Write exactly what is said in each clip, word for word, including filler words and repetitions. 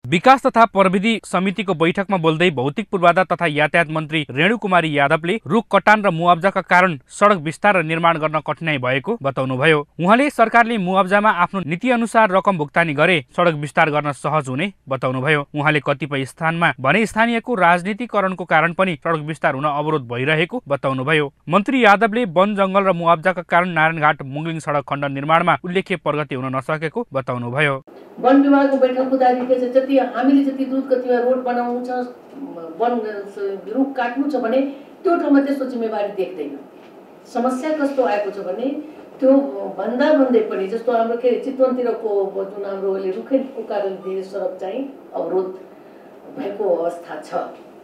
विकास तथा प्रविधि समितिको बैठकमा बोल्दै भौतिक पूर्वाधार तथा यातायात मन्त्री रेणु कुमारी यादवले रुख कटान र मुआब्जाका कारण सडक विस्तार र निर्माण गर्न कठिनाई भएको बताउनुभयो। उहाँले सरकारले मुआब्जामा आफ्नो नीति अनुसार रकम भुक्तानी गरे सडक विस्तार गर्न सहज हुने बताउनुभयो। उहाँले कतिपय स्थानमा भने स्थानीयको राजनीतिकरणको कारण पनि सडक विस्तार हुन अवरोध भइरहेको बताउनुभयो। मन्त्री यादवले वन जंगल र मुआब्जाका कारण नारायणघाट मुङलिङ सडक खण्ड निर्माणमा उल्लेख्य प्रगति हुन नसकेको बताउनुभयो। वन विभागको बैठक हुँदाखेरि के छ, जति हामीले जति दुध कतिमा रोड बनाउनु छ, वन रुख काट्नु छ भने त्यो ठाउँमा त्यस्तो जिम्मेवारी देख्दैन। समस्या कस्तो आएको छ भने त्यो भन्दा भन्दै पनि जस्तो हाम्रो के चितवनतिरको जुन हाम्रोले रुखको कारणले धेरै सडक चाहिँ अवरोध भएको अवस्था छ।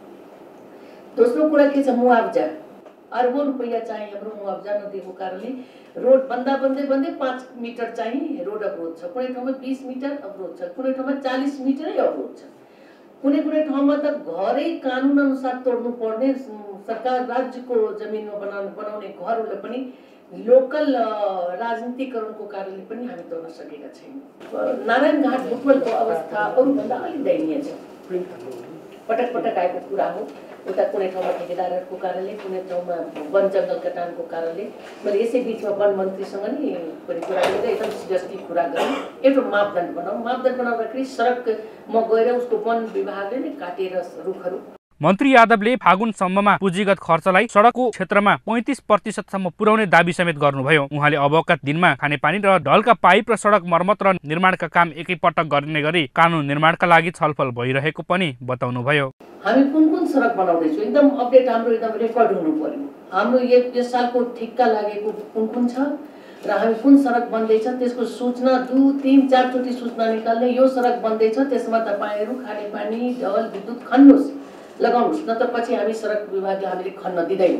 दोस्रो कुरा के छ, मुआब्जा अर्बौं रुपैयाँ चाहिँ हाम्रो मुआब्जा नदिएको कारणले रोड बन्दा बन्दै बन्दै पाँच मिटर चाहिँ रोड अवरोध छ, कुनै ठाउँमा बिस मिटर अवरोध छ, कुनै ठाउँमा चालिस मिटरै अवरोध छ, कुनै कुनै ठाउँमा त घरै कानुन अनुसार तोड्नु पर्ने सरकार राज्यको जमिनमा बनाउने बनाउने घरहरूले पनि लोकल राजनीतिकरणको कारणले पनि हामी तोड्न सकेका छैनौँ। नारायणघाट बुटवलको अवस्था अरूभन्दा अलिक दयनीय छ। पटक पटक आएको कुरा हो। उता कुनै ठाउँमा ठेकेदारहरूको कारणले, कुनै ठाउँमा वन जङ्गल कटानको कारणले। मैले यसै बिचमा वन मन्त्रीसँग नि पनि कुरा गरेर एकदम सिरियसली कुरा गरेँ, एउटा मापदण्ड बनाऊ। मापदण्ड बनाउँदाखेरि सडक म गएर उसको वन विभागले नै काटेर रुखहरू। मन्त्री यादवले फागुनसम्ममा पुँजीगत खर्चलाई सडकको क्षेत्रमा पैँतिस प्रतिशतसम्म पुर्याउने दाबी समेत गर्नुभयो। उहाँले अबका दिनमा खानेपानी र ढलका पाइप र सडक मर्मत र निर्माणका काम एकैपटक गर्ने गरी कानुन निर्माणका लागि छलफल भइरहेको पनि बताउनुभयो। हामी कुन कुन सडक बनाउँदैछौँ एकदम अपडेट हाम्रो एकदम रेकर्ड हुनु पर्यो। हाम्रो यस सालको ठिक्का लागेको कुन कुन छ र हामी कुन सडक बन्दैछ त्यसको सूचना दु तीन चारचोटि सूचना निकाल्ने। यो सडक बन्दैछ, त्यसमा तपाईँहरू खानेपानी ढल विद्युत खन्नुहोस्, लगाउनुहोस्, न त पछि हामी सडक विभागले हामीले खन्न दिँदैनौँ।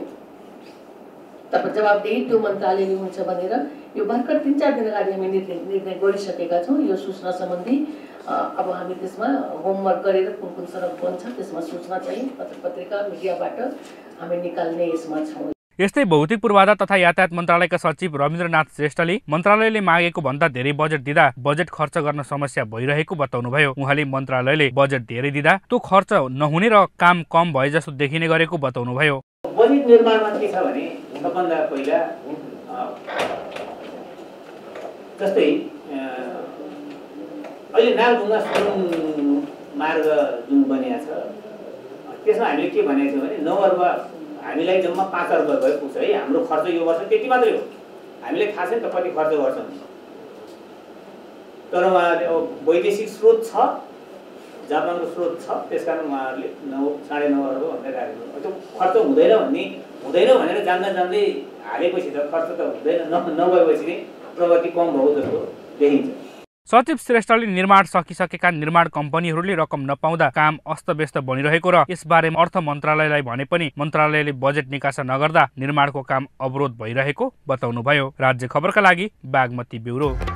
तपाईँ जवाबदेही त्यो मन्त्रालयले हुन्छ भनेर यो भर्खर तिन चार दिन अगाडि हामी निर्णय निर्णय गरिसकेका छौँ। यो सूचना सम्बन्धी अब हामी त्यसमा होमवर्क गरेर कुन कुन सडक बन्छ त्यसमा सूचना चाहिँ पत्र पत्रिका मिडियाबाट हामी निकाल्ने यसमा छौँ। यस्तै भौतिक पूर्वाधार तथा यातायात मन्त्रालयका सचिव रविन्द्रनाथ श्रेष्ठले मन्त्रालयले मागेको भन्दा धेरै बजेट दिँदा बजेट खर्च गर्न समस्या भइरहेको बताउनुभयो। उहाँले मन्त्रालयले बजेट धेरै दिँदा त्यो खर्च नहुने र काम कम भए जस्तो देखिने गरेको बताउनुभयो। बजेट निर्माणमा के छ भने सबभन्दा पहिला जस्तै अहिले नालढुङ्गा सुरुङ मार्ग जुन बनिएको छ त्यसमा हामीले के भनेको छौँ भने नौ अर्ब हामीलाई जम्मा पाँच अर्ब भए पुग्छ है। हाम्रो खर्च यो वर्ष त्यति मात्रै हो। हामीले थाहा छैन त कति खर्च गर्छौँ, तर उहाँहरूले अब वैदेशिक स्रोत छ, जापानको स्रोत छ, त्यस कारण उहाँहरूले नौ साढे नौ अर्ब भन्दै राखेको। त्यो खर्च हुँदैन भन्ने हुँदैन भनेर जान्दा जान्दै हालेपछि त खर्च त हुँदैन, नभएपछि नै प्रगति कम भएको जस्तो देखिन्छ। सचिव श्रेष्ठले निर्माण सकिसकेका निर्माण कम्पनीहरूले रकम नपाउँदा काम अस्तव्यस्त बनिरहेको र यसबारे अर्थ मन्त्रालयलाई भने पनि मन्त्रालयले बजेट निकासा नगर्दा निर्माणको काम अवरोध भइरहेको बताउनुभयो। राज्य खबरका लागि बागमती ब्युरो।